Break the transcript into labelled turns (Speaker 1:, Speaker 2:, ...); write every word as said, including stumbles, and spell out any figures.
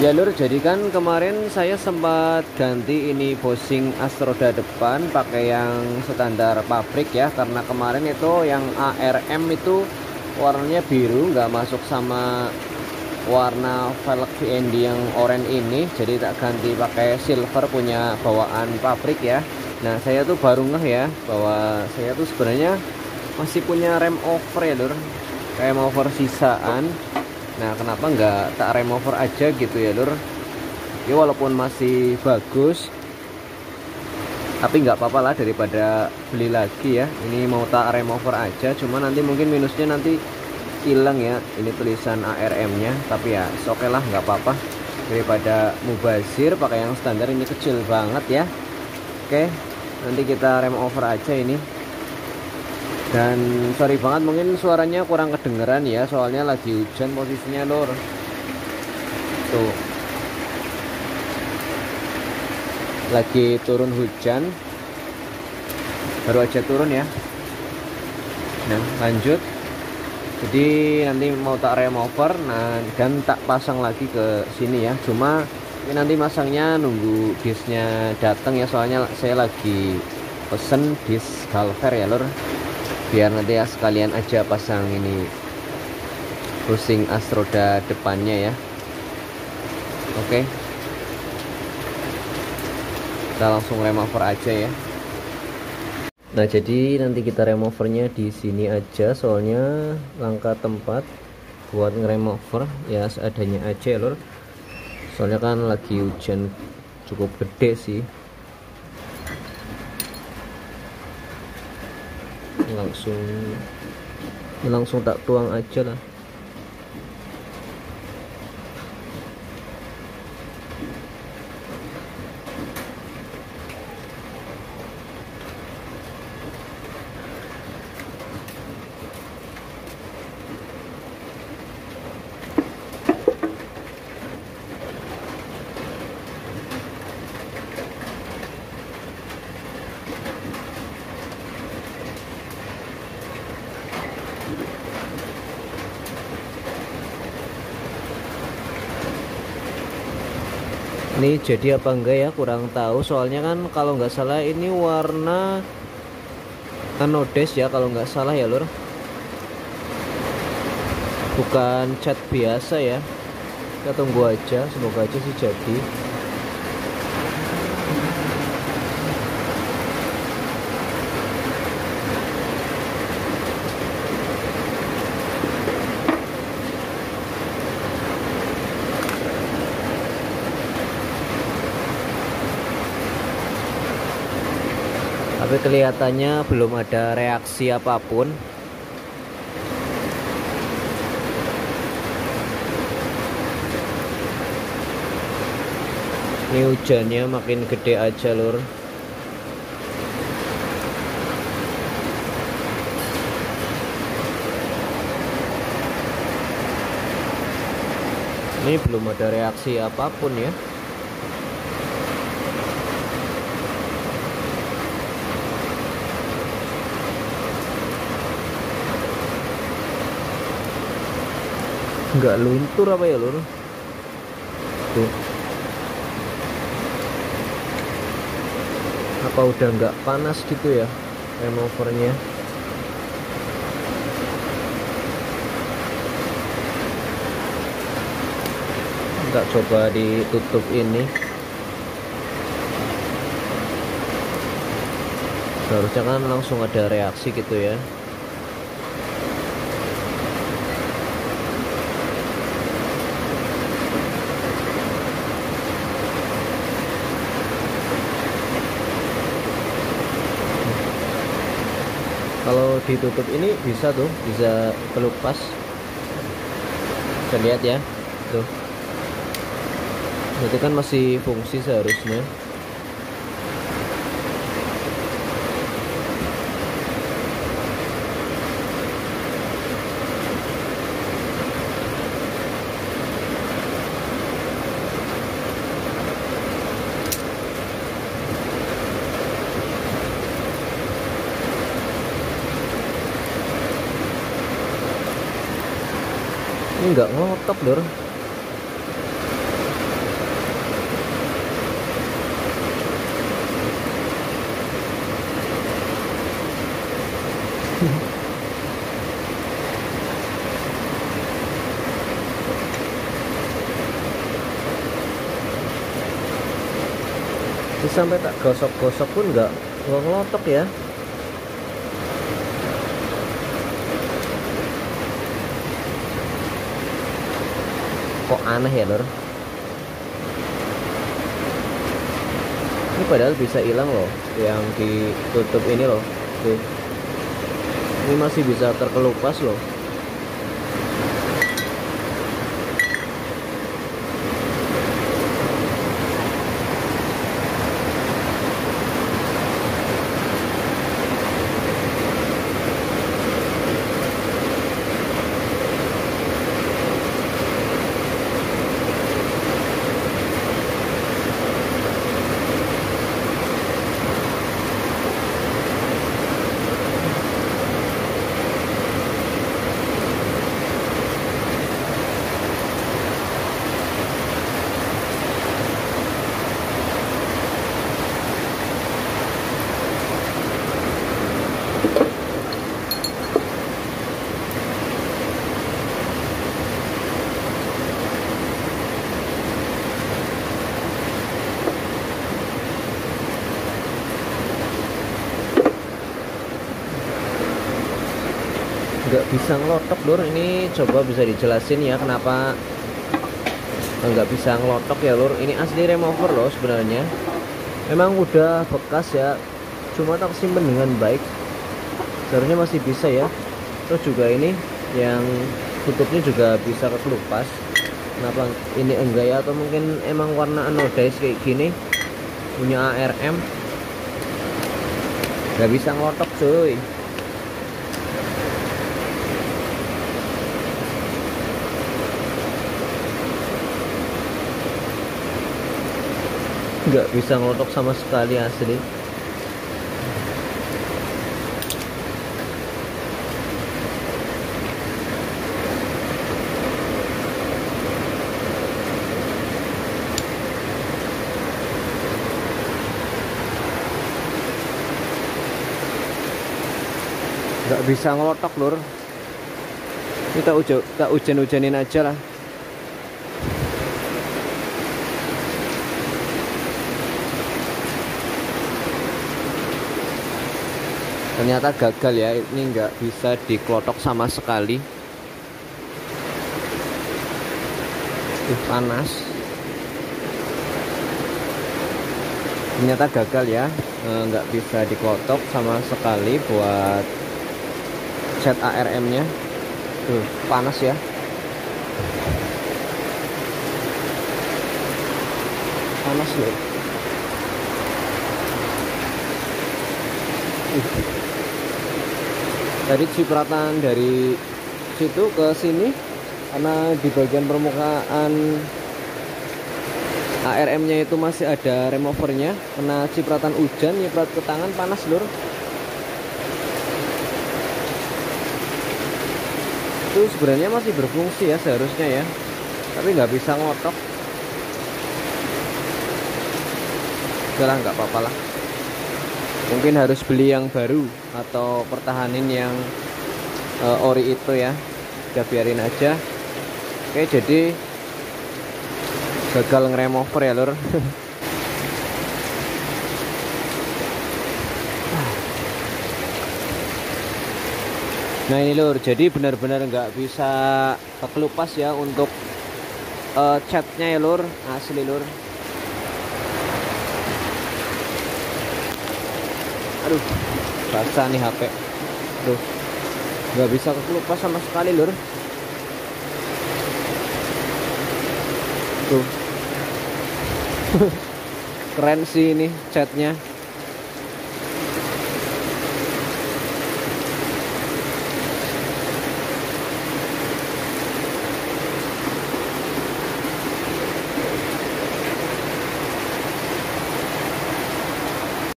Speaker 1: Ya lur, jadi kan kemarin saya sempat ganti ini bushing astroda depan pakai yang standar pabrik ya, karena kemarin itu yang A R M itu warnanya biru, nggak masuk sama warna velg V N D yang oranye ini, jadi tak ganti pakai silver punya bawaan pabrik ya. Nah saya tuh baru ngeh ya bahwa saya tuh sebenarnya masih punya rem over ya lur, rem over sisaan. Nah kenapa nggak tak rem over aja gitu ya lur. Ya walaupun masih bagus, tapi nggak apa-apa lah daripada beli lagi ya. Ini mau tak rem over aja, cuma nanti mungkin minusnya nanti hilang ya, ini tulisan A R M nya. Tapi ya oke lah, nggak apa-apa, daripada mubazir pakai yang standar. Ini kecil banget ya. Oke, nanti kita rem over aja ini. Dan sorry banget mungkin suaranya kurang kedengeran ya, soalnya lagi hujan posisinya lur. Tuh, lagi turun hujan, baru aja turun ya. Nah lanjut, jadi nanti mau tak rem over, nah dan tak pasang lagi ke sini ya. Cuma ini nanti masangnya nunggu disnya datang ya, soalnya saya lagi pesen dis galver ya lur, biar nanti ya sekalian aja pasang ini bushing astroda depannya ya. Oke, kita langsung rem over aja ya. Nah jadi nanti kita rem overnya di sini aja, soalnya langka tempat buat ngerem over ya, seadanya aja ya lur. Soalnya kan lagi hujan cukup gede sih. Langsung langsung tak tuang aja lah. Ini jadi apa enggak ya, kurang tahu. Soalnya kan kalau nggak salah ini warna anodes ya, kalau nggak salah ya lur, bukan cat biasa ya. Kita tunggu aja, semoga aja sih jadi. Tapi kelihatannya belum ada reaksi apapun. Ini hujannya makin gede aja lur. Ini belum ada reaksi apapun ya. Nggak luntur apa ya lur? Tuh, apa udah nggak panas gitu ya rem overnya? Kita coba ditutup ini. Seharusnya kan langsung ada reaksi gitu ya. Kalau ditutup ini bisa tuh, bisa kelupas. Bisa lihat ya, tuh. Berarti kan masih fungsi seharusnya. Ini nggak ngotot lur. Ini sampai tak gosok-gosok pun nggak nggak ngelotok ya. Kok aneh ya lur. Ini padahal bisa hilang loh yang ditutup ini loh. Tuh. Ini masih bisa terkelupas loh. Nggak bisa ngelotok lur. Ini coba bisa dijelasin ya kenapa nggak bisa ngelotok ya lur. Ini asli remover loh sebenarnya. Memang udah bekas ya, cuma tak simpen dengan baik. Seharusnya masih bisa ya. Terus juga ini yang tutupnya juga bisa kekelupas. Kenapa ini enggak ya? Atau mungkin emang warna anodize kayak gini, punya A R M, nggak bisa ngelotok cuy. Nggak bisa ngelotok sama sekali asli. Nggak bisa ngelotok lur. Kita ujo, kita hujan-hujanin aja lah. Ternyata gagal ya, ini nggak bisa diklotok sama sekali. Uh, panas. Ternyata gagal ya, nggak bisa diklotok sama sekali buat cat A R M-nya. Tuh, panas ya. Panas loh. Uh. Tadi cipratan dari situ ke sini karena di bagian permukaan A R M-nya itu masih ada removernya, kena cipratan hujan, nyiprat ke tangan panas lur. Itu sebenarnya masih berfungsi ya seharusnya ya, tapi nggak bisa ngotok. Udah lah, nggak apa-apa lah. Mungkin harus beli yang baru atau pertahanin yang uh, ori itu ya. Udah biarin aja. Oke, jadi gagal ngeremover ya lur. Nah ini lur, jadi benar-benar nggak bisa kekelupas ya untuk uh, catnya ya lur, asli lur. Aduh, basah nih H P. Aduh, nggak bisa kekelupas sama sekali lur. Tuh. Keren sih ini catnya.